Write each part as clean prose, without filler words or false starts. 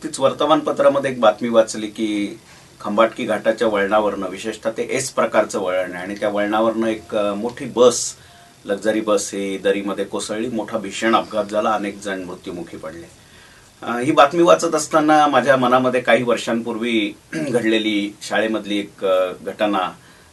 नुकतीच वर्तमानपत्रामध्ये एक बातमी वाचली की खंबाटकी घाटाच्या वळणावरनं, विशेषतः ते एस प्रकारचं वळण आहे आणि त्या वळणावरनं एक मोठी बस, लक्झरी बस ही दरीमध्ये कोसळली. मोठा भीषण अपघात झाला, अनेक जण मृत्युमुखी पडले. ही बातमी वाचत असताना माझ्या मनामध्ये काही वर्षांपूर्वी घडलेली शाळेमधली एक घटना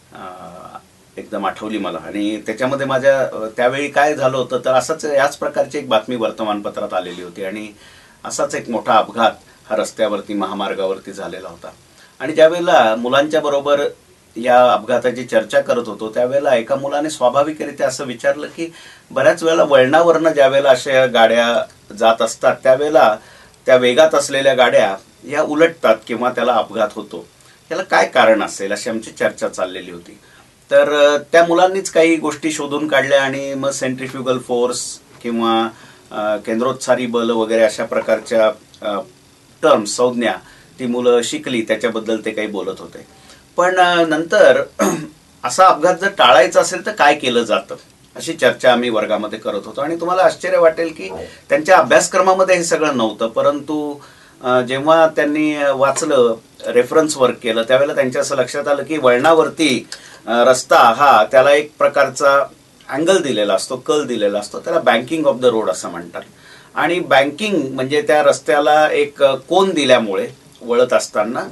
एकदम आठवली मला. आणि त्याच्यामध्ये माझ्या त्यावेळी काय झालं होतं तर असंच याच प्रकारची एक बातमी वर्तमानपत्रात आलेली होती आणि असाच एक मोठा अपघात हा रस्त्यावरती, महामार्गावरती झालेला होता. आणि ज्यावेळेला मुलांच्या बरोबर या अपघाताची चर्चा करत होतो त्यावेळेला एका मुलाने स्वाभाविकरित्या असं विचारलं की बऱ्याच वेळेला वळणावरनं ज्यावेळेला अशा गाड्या जात असतात त्यावेळेला त्या वेगात असलेल्या गाड्या या उलटतात किंवा त्याला अपघात होतो. याला काय कारण असेल अशी आमची चर्चा चाललेली होती. तर त्या मुलांनीच काही गोष्टी शोधून काढल्या आणि मग सेंट्रिफ्युगल फोर्स किंवा केंद्रोत्सारी बल वगैरे अशा प्रकारच्या टर्म्स, संज्ञा ती मुलं शिकली, त्याच्याबद्दल ते काही बोलत होते. पण नंतर असा अपघात जर टाळायचा असेल तर काय केलं जातं अशी चर्चा आम्ही वर्गामध्ये करत होतो. आणि तुम्हाला आश्चर्य वाटेल की त्यांच्या अभ्यासक्रमामध्ये हे सगळं नव्हतं, परंतु जेव्हा त्यांनी वाचलं, रेफरन्स वर्क केलं, त्यावेळेला त्यांच्या असं लक्षात आलं की वळणावरती रस्ता हा त्याला एक प्रकारचा अँगल दिलेला असतो, कल दिलेला असतो, त्याला बँकिंग ऑफ द रोड असं म्हणतात. आणि बँकिंग म्हणजे त्या रस्त्याला एक कोन दिल्यामुळे वळत असताना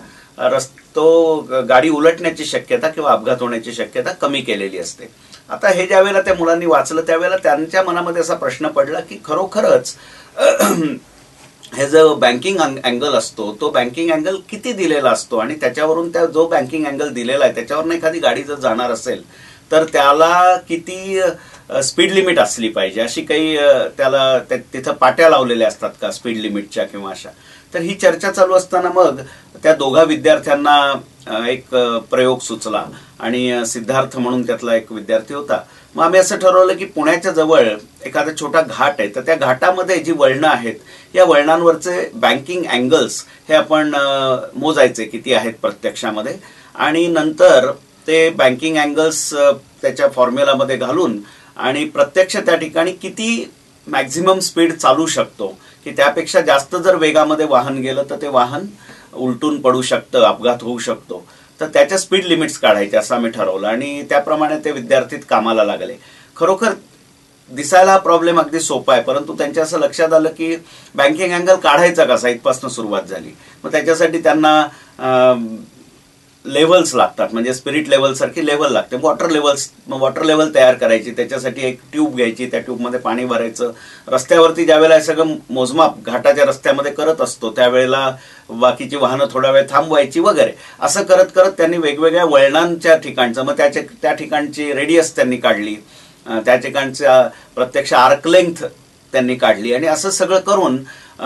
तो गाडी उलटण्याची शक्यता किंवा अपघात होण्याची शक्यता कमी केलेली असते. आता हे ज्यावेळेला त्या मुलांनी वाचलं त्यावेळेला त्यांच्या मनामध्ये असा प्रश्न पडला की खरोखरच हे जो बँकिंग अँगल असतो तो बँकिंग अँगल किती दिलेला असतो आणि त्याच्यावरून त्या जो बँकिंग अँगल दिलेला आहे त्याच्यावरून एखादी गाडी जर जाणार असेल तर त्याला किती स्पीड लिमिट असली पाहिजे, अशी काही त्याला तिथं पाट्या लावलेल्या असतात का स्पीड लिमिटच्या किंवा अशा. तर ही चर्चा चालू असताना मग त्या दोघा विद्यार्थ्यांना एक प्रयोग सुचला आणि सिद्धार्थ म्हणून त्यातला एक विद्यार्थी होता. मग आम्ही असं ठरवलं की पुण्याच्या जवळ एखादा छोटा घाट आहे तर त्या घाटामध्ये जी वळणं आहेत या वळणांवरचे बँकिंग अँगल्स हे आपण मोजायचे किती आहेत प्रत्यक्षामध्ये आणि नंतर ते बँकिंग अँगल्स त्याच्या फॉर्म्युलामध्ये घालून आणि प्रत्यक्ष त्या ठिकाणी किती मॅक्झिमम स्पीड चालू शकतो की त्यापेक्षा जास्त जर वेगामध्ये वाहन गेलं तर ते वाहन उलटून पडू शकतं, अपघात होऊ शकतो. तर त्याच्या स्पीड लिमिट्स काढायचे असं आम्ही ठरवलं आणि त्याप्रमाणे ते विद्यार्थीत कामाला लागले. खरोखर दिसायला हा प्रॉब्लेम अगदी सोपा आहे, परंतु त्यांच्या असं लक्षात आलं की बँकिंग अँगल काढायचा कसा इथपासून सुरुवात झाली. मग त्याच्यासाठी त्यांना लेव्हल्स लागतात, म्हणजे स्पिरिट लेव्हल सारखी लेव्हल लागते. वॉटर लेव्हल तयार करायची, त्याच्यासाठी एक ट्यूब घ्यायची, त्या ट्यूबमध्ये पाणी भरायचं. रस्त्यावरती ज्यावेळेला सगळं मोजमाप घाटाच्या रस्त्यामध्ये करत असतो त्यावेळेला बाकीची वाहनं थोडा वेळ थांबवायची वगैरे असं करत करत त्यांनी वेगवेगळ्या वळणांच्या ठिकाणचं मग त्या ठिकाणची रेडियस त्यांनी काढली, त्या ठिकाणच्या प्रत्यक्ष आर्क लेंथ त्यांनी काढली आणि असं सगळं करून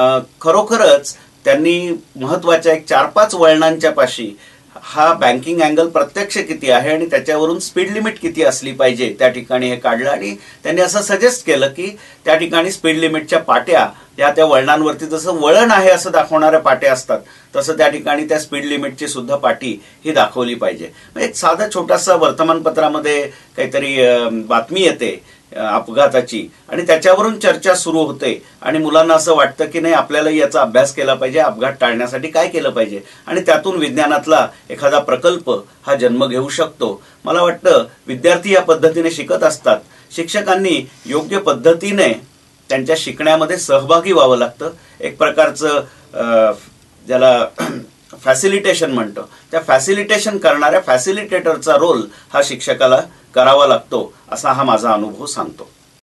खरोखरच त्यांनी महत्वाच्या एक 4-5 वळणांच्या पाशी हा बँकिंग अँगल प्रत्यक्ष किती आहे आणि त्याच्यावरून स्पीड लिमिट किती असली पाहिजे त्या ठिकाणी हे काढलं. आणि त्यांनी असं सजेस्ट केलं की त्या ठिकाणी स्पीड लिमिटच्या पाट्या या त्या वळणांवरती जसं वळण आहे असं दाखवणाऱ्या पाट्या असतात तसं त्या ठिकाणी त्या स्पीड लिमिटची सुद्धा पाटी ही दाखवली पाहिजे. एक साधा छोटासा वर्तमानपत्रामध्ये काहीतरी बातमी येते अपघाताची आणि त्याच्यावरून चर्चा सुरू होते आणि मुलांना असं वाटतं की नाही आपल्यालाही याचा अभ्यास केला पाहिजे, अपघात टाळण्यासाठी काय केलं पाहिजे आणि त्यातून विज्ञानातला एखादा प्रकल्प हा जन्म घेऊ शकतो. मला वाटतं विद्यार्थी या पद्धतीने शिकत असतात. शिक्षकांनी योग्य पद्धतीने त्यांच्या शिकण्यामध्ये सहभागी व्हावं लागतं. एक प्रकारचं ज्याला फॅसिलिटेशन म्हणतो, त्या फॅसिलिटेशन करणाऱ्या फॅसिलिटेटरचा रोल हा शिक्षकाला करावा लागतो असा हा माझा अनुभव सांगतो.